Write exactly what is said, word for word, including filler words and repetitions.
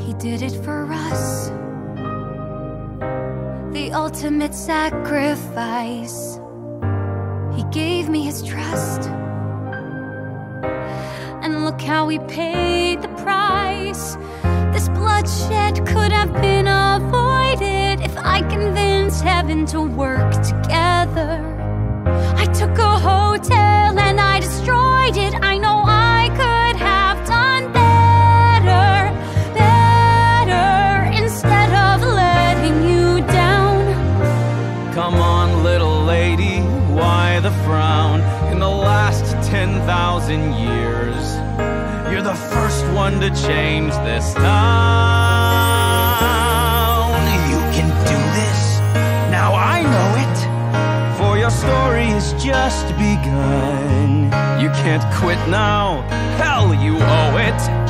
He did it for us, the ultimate sacrifice. He gave me his trust, and look how he paid the price. This bloodshed could have been avoided if I convinced heaven to work together. I took a hotel and I destroyed it. I know I could have done better, better, instead of letting you down. Come on, little lady, why the frown? In the last ten thousand years, you're the first one to change this town. You can do this, now I know it, for your story has just begun. You can't quit now, hell, you owe it.